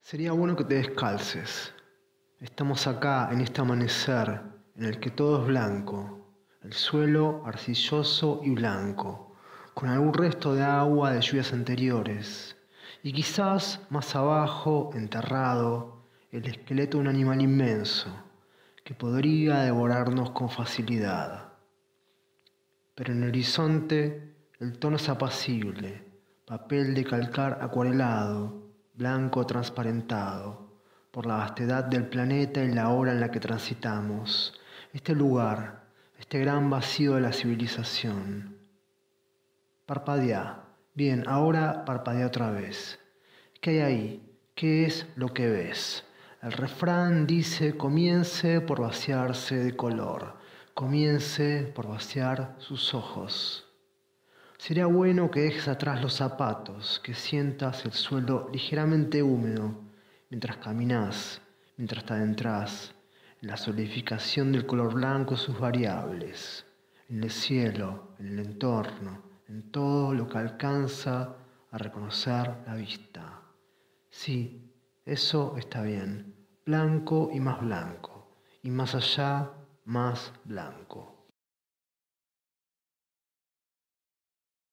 Sería bueno que te descalces. Estamos acá en este amanecer en el que todo es blanco, el suelo arcilloso y blanco, con algún resto de agua de lluvias anteriores, y quizás más abajo, enterrado, el esqueleto de un animal inmenso que podría devorarnos con facilidad. Pero en el horizonte el tono es apacible, papel de calcar acuarelado, blanco transparentado, por la vastedad del planeta y la hora en la que transitamos, este lugar, este gran vacío de la civilización. Parpadea. Bien, ahora parpadea otra vez. ¿Qué hay ahí? ¿Qué es lo que ves? El refrán dice: comience por vaciarse de color, comience por vaciar sus ojos. Sería bueno que dejes atrás los zapatos, que sientas el suelo ligeramente húmedo mientras caminas, mientras te adentras en la solidificación del color blanco y sus variables, en el cielo, en el entorno, en todo lo que alcanza a reconocer la vista. Sí, eso está bien, blanco y más allá, más blanco.